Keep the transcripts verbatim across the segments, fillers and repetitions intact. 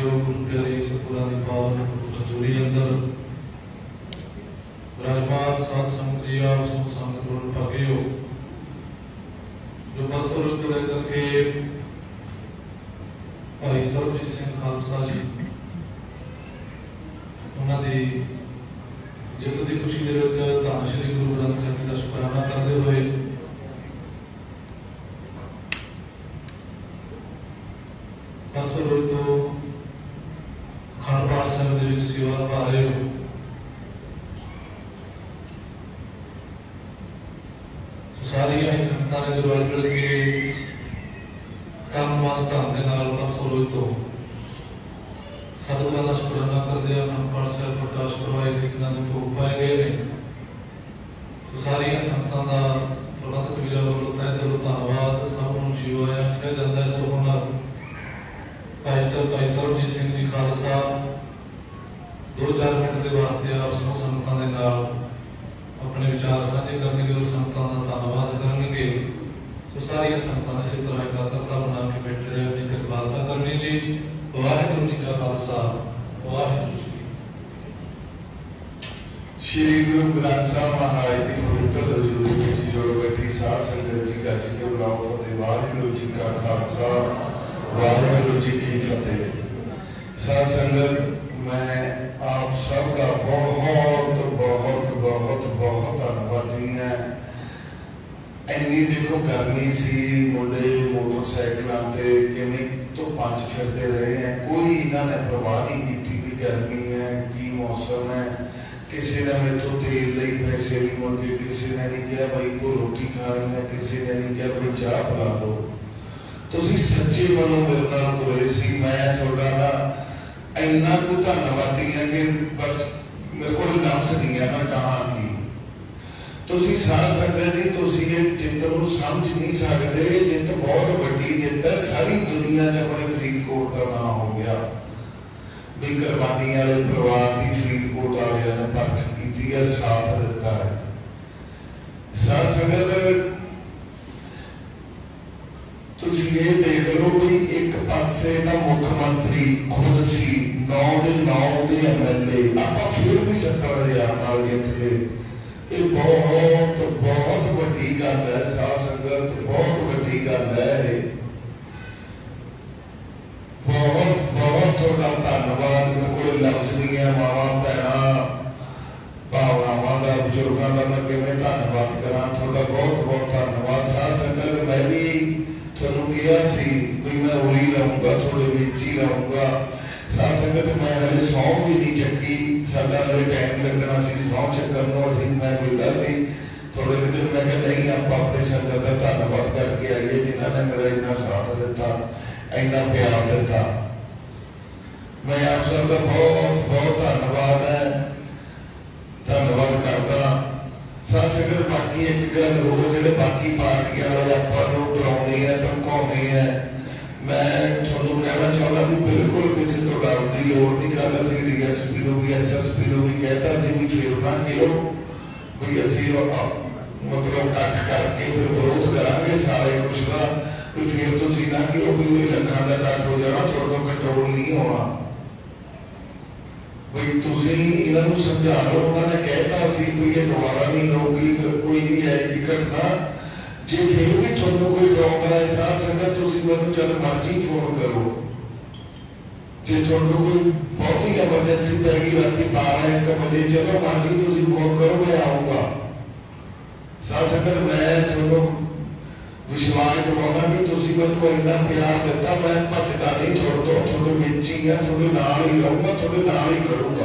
भाइयों, गुरु प्यारी सतगुरां दी पावन हजूरी अंदर विराजमान साध संगत जी, आप सब संगत लोग भागे हो जो बसर को लेकर के भाई सरबजीत सिंह खालसा जी उन्होंने जित की खुशी के धन श्री गुरु ग्रंथ साहिब जी का शुकराना करते हुए बसर तो अखंड पाठ साहिब के सेवा निभा रहे हो। सारिया ही संगतां ने जो रल मिल के काम मान धन के नाल बसर तो सतगुरां दा शुकराना करदे अखंड पाठ साहिब प्रकाश करवाए से जिन्हां दे भोग पाए गए ने। तो सारिया संगतां दा प्रबंधक वीरां वल्लों तहे दिलों धन्नवाद। सब नूं जीव आया आखिया जांदा है। सो हुण भाई साहब भाई सरबजीत सिंह जी खालसा दो चार मिनट के वास्ते आप समूह संगतां दे नाल अपने विचार साझे करने और संगतां दा धन्नवाद करनगे। तो सारिया संगतां ने इस तरह एकाग्रता बना के बैठे रहे अपनी कृपालता करनी जी। वाहिगुरू जी का खालसा वाहिगुरू जी। श्री गुरु ग्रंथ साहिब महाराज की पवित्र हजूरी में जोड़ बैठी साध संगत जी का जी के बुलाओ फतेह। वाहिगुरू जी का खालसा वाहिगुरू जी की फतेह। साध संगत, मैं आप सबका बहुत बहुत बहुत बहुत धन्यवादी है। इन्नी देखो गर्मी सी, मुंडे मोटरसाइकिलों से किमें तो पंज फिरते रहे हैं, कोई इन्होंने परवाह नहीं की भी गर्मी है की मौसम है। किसी ने मेरे तो तेल लिए पैसे नहीं मंगे, किसी ने नहीं कहा भाई को रोटी खानी है, किसी ने नहीं कहा भाई चाह पिला दो। तुसीं सच्चे मनो मेरे नाल तुरे सी। मैं थोड़ा ना इन्ना को धन्नवादी है कि बस मेरे को लफ्ज नहीं है मैं कहा की। तुसीं साथ सकते नहीं, तुसीं ये जित नूं समझ नहीं सकते। जित बहुत वड्डी जित है, सारी दुनिया च अपने फरीदकोट का नाम हो गया भी कुर्बानी वाले परिवार की फरीदकोट वाले ने परख की है, साथ दिता है। साथ संगत तुसीं ये देख लो भी एक पासे का मुख्यमंत्री खुद सी, नौ के नौ के एम एल ए, आप फिर भी सत्तर हजार नाल जित गए। ये बहुत बहुत वड्डी गल है साध संगत, बहुत वड्डी गल है। बहुत बहुत थोड़ा धन्नवाद। मेरे को लफ्ज नहीं है मावा भैन भावनावां का बजुर्गों का मैं किवें धन्नवाद करा। थोड़ा बहुत बहुत धन्नवाद। साध संगत, मैं भी तुहानूं कहा सी भी मैं उरी रहूँगा, थोड़े विच ही रहूँगा। साध संगत, मैं हले सौ भी नहीं चक्की, साडा हले टाइम लगना सी सौ चक्कर नूं। असीं मैं मिलदा सी थोड़े दिन, मैं कहा नहीं आप अपनी संगत का धन्नवाद करके आइए जिन्होंने मेरा इन्ना साथ दिता, इन्ना प्यार दिता। मैं आप सबका बहुत बहुत धन्नवाद है, धन्नवाद करता। साध संगत, बाकी एक गल होर जिहड़े बाकी पार्टियां वाले आपां नूं डराउंदे है धमकाउंदे है, मैं तुहानूं कहना चाहुंदा भी बिल्कुल किसी तो डरन की लोड़ नहीं। कल असीं डी एस पी नूं भी एस एस पी नूं भी कहता सी भी फिर ना कहो भी असीं मतलब कख करके फिर विरोध करांगे सारे कुछ का भी फिर तुसीं ना कहो भी उहरे लखां दा कख हो जाना, तुहाडे तों कंट्रोल नहीं होना। भाई तुसीं इन्हां नूं समझा लो। उन्होंने कहता सी भी ये दोबारा नहीं होगी, कोई भी है जी घटना। जे फिर भी तुहानूं कोई डराउंदा है साध संगत, तुसीं मैनूं जद मर्जी फोन करो। जे तुहानूं कोई बहुती एमरजेंसी पै गई राती बारह एक बजे, जदों मर्जी तुसीं फोन करो, मैं आऊँगा। साध संगत, मैं तुहानूं विश्वास दिवाउणा कि तुसीं मैनूं इन्ना प्यार दिता, मैं भजदा नहीं तुहाडे तों, तुहाडे विच ही आ, तुहाडे नाल ही रहूँगा, तुहाडे नाल ही खड़ूंगा।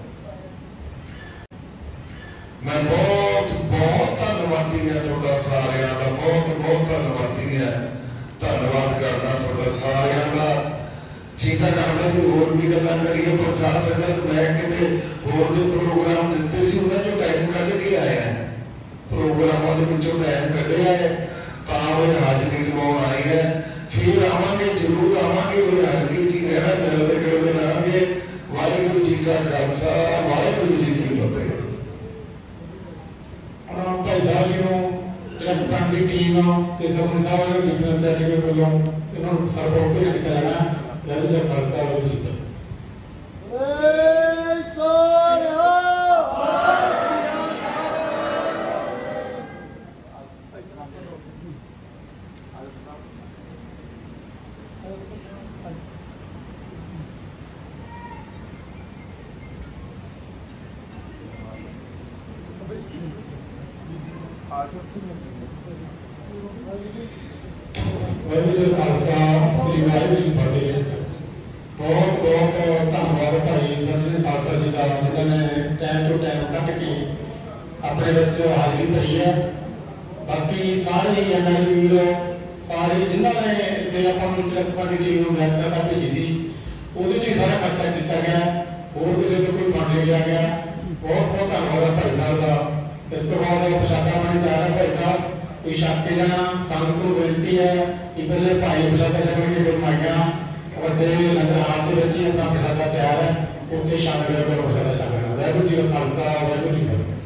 मैं बहुत बहुत धन्नवादी है तुहाडा सारियां दा, बहुत बहुत धन्नवादी है, धन्नवाद करदा तुहाडा सारियां दा। चीता करदा सी होर भी गल्लां करिए, पर साध संगत मैं किते होर दे प्रोग्राम दित्ते सी, उन्हां चों टाइम कढ के आए हैं, प्रोग्रामां दे विचों टाइम कढिआ है तां वे हाजरी निभाउण आए हैं। फिर आवांगे, जरूर आवांगे, वे हरके जी रहना, मिलदे जुलदे रहांगे। वाहिगुरू जी का खालसा वाहिगुरू जी की फतेह। भाई साहब जी को इलेक्ट्रॉन की टीम ते सबने साहब बिजनेस सर्टिफिकेट वालों इन्होंने सपोर्ट भी किया है। जरूर खालसा वाहिगुरू जी। ਵਾਹਿਗੁਰੂ ਜੀ ਕਾ ਖਾਲਸਾ ਸ੍ਰੀ ਵਾਹਿਗੁਰੂ ਜੀ ਕੀ ਫਤਿਹ। ਬਹੁਤ ਬਹੁਤ ਧੰਨਵਾਦ ਭਾਈ ਸਰਜਨ ਖਾਲਸਾ ਜੀ ਦਾ, ਜਿਨ੍ਹਾਂ ਨੇ ਟਾਈਮ ਤੋਂ ਟਾਈਮ ਕੱਢ ਕੇ ਆਪਣੇ ਵਿੱਚ ਹਾਜ਼ਰੀ ਭਰੀ ਹੈ। ਬਾਕੀ ਸਾਰੇ ਐਨ ਆਈ ਵੀਰ, ਸਾਰੇ ਜਿਨ੍ਹਾਂ ਨੇ ਇੱਥੇ ਆਪਾਂ ਨੂੰ ਤਿਲਕਪੁਰ ਦੀ ਟੀਮ ਨੂੰ ਵੈਬਸਾਈਟ ਤੱਕ ਭੇਜੀ ਸੀ, ਉਹਦੇ 'ਚ ਹੀ ਸਾਰਾ ਖਰਚਾ ਕੀਤਾ ਗਿਆ, ਹੋਰ ਕਿਸੇ ਤੋਂ ਕੋਈ ਫੰਡ ਨਹੀਂ ਲਿਆ ਗਿਆ। ਬਹੁਤ ਬਹੁਤ ਧੰਨਵਾਦ ਹੈ ਭਾਈ ਸਾਹਿਬ ਦਾ। ਇਸ ਤੋਂ ਬਾਅਦ ਪ੍ਰਸ਼ਾਦਾ ਪਾਣੀ ਤਿਆਰ ਹੈ। ਭਾਈ ਸਾਹਿਬ ਕੋਈ ਛਕ ਕੇ ਜਾਣਾ, ਸੰਗਤ ਨੂੰ ਬੇਨਤੀ ਹੈ ਕਿ ਪਹਿਲੇ ਭਾਈ ਪ੍ਰਸ਼ਾਦਾ ਛਕਣ ਕੇ ਗੁਰਮਾਈਆਂ ਵੱਡੇ ਲੰਗਰ ਹਾਲ ਦੇ ਵਿੱਚ ਹੀ ਆਪਣਾ ਪ੍ਰਸ਼ਾਦਾ ਤਿਆਰ ਹੈ, ਉੱਥੇ ਸ਼ਾਮਿਲ ਹੋ ਕੇ ਪ੍ਰਸ਼ਾਦਾ ਛਕਣਾ। ਵਾਹਿਗੁਰੂ ਜੀ ਕਾ ਖਾਲਸਾ, ਵਾਹਿਗੁਰੂ ਜੀ ਕੀ ਫਤਿਹ।